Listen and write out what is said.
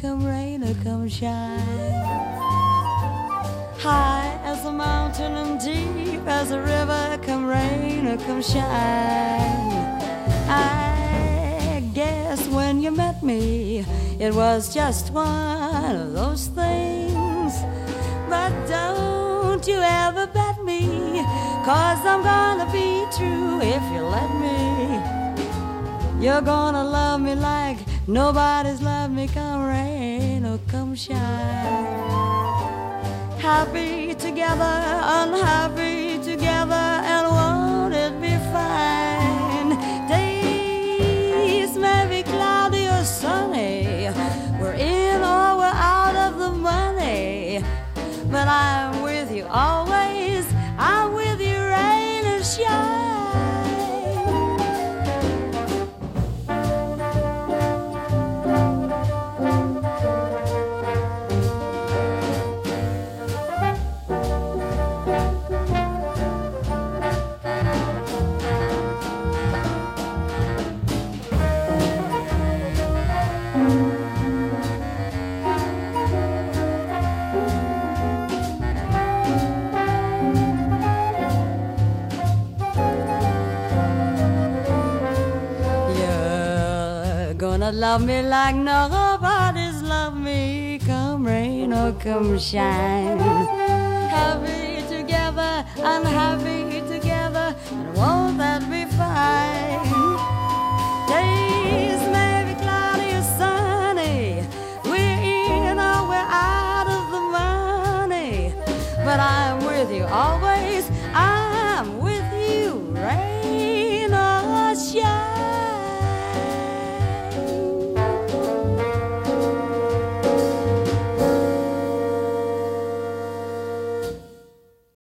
come rain or come shine. High as a mountain and deep as a river, come rain or come shine. I guess when you met me, it was just one of those things. But don't you ever bet me, 'cause I'm gonna be true if you let me. You're gonna love me like nobody's loved me, come rain or come shine. Happy together, unhappy together, and won't it be fine? Days may be cloudy or sunny, we're in or we're out of the money, but I'm with you always, I'm with you rain or shine. Gonna love me like nobody's loved me, come rain or come shine. Happy together, unhappy